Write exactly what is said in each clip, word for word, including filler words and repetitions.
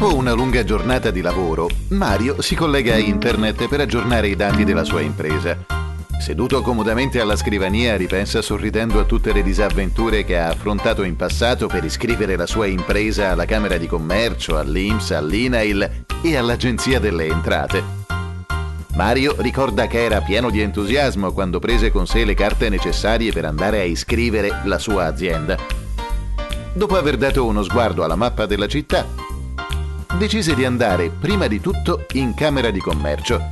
Dopo una lunga giornata di lavoro, Mario si collega a internet per aggiornare i dati della sua impresa. Seduto comodamente alla scrivania, ripensa sorridendo a tutte le disavventure che ha affrontato in passato per iscrivere la sua impresa alla Camera di Commercio, all'I N P S, all'I N A I L e all'Agenzia delle Entrate. Mario ricorda che era pieno di entusiasmo quando prese con sé le carte necessarie per andare a iscrivere la sua azienda. Dopo aver dato uno sguardo alla mappa della città, decise di andare prima di tutto in Camera di Commercio.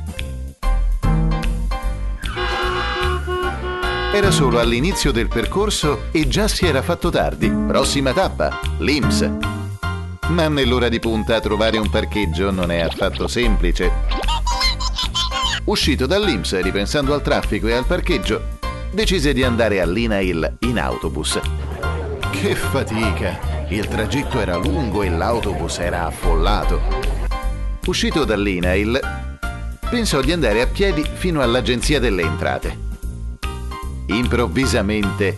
Era solo all'inizio del percorso e già si era fatto tardi. Prossima tappa, l'I N P S. Ma nell'ora di punta trovare un parcheggio non è affatto semplice. Uscito dall'I N P S, ripensando al traffico e al parcheggio, decise di andare all'I N A I L in autobus. Che fatica! Il tragitto era lungo e l'autobus era affollato. Uscito dall'I N A I L, pensò di andare a piedi fino all'Agenzia delle Entrate. Improvvisamente,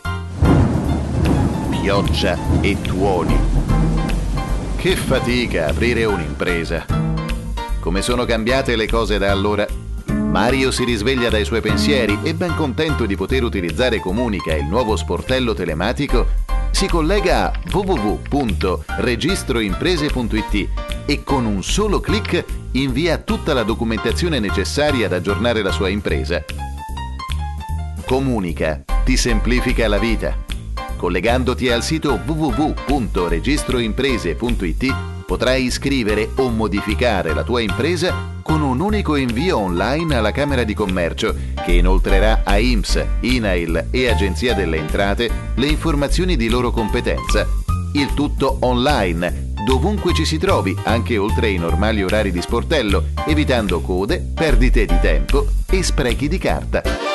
pioggia e tuoni. Che fatica aprire un'impresa! Come sono cambiate le cose da allora? Mario si risveglia dai suoi pensieri e, ben contento di poter utilizzare Comunica, il nuovo sportello telematico, si collega a w w w punto registroimprese punto i t e con un solo clic invia tutta la documentazione necessaria ad aggiornare la sua impresa. Comunica ti semplifica la vita. Collegandoti al sito w w w punto registroimprese punto i t potrai iscrivere o modificare la tua impresa con un unico invio online alla Camera di Commercio, che inoltrerà a I N P S, I N A I L e Agenzia delle Entrate le informazioni di loro competenza. Il tutto online, dovunque ci si trovi, anche oltre i normali orari di sportello, evitando code, perdite di tempo e sprechi di carta.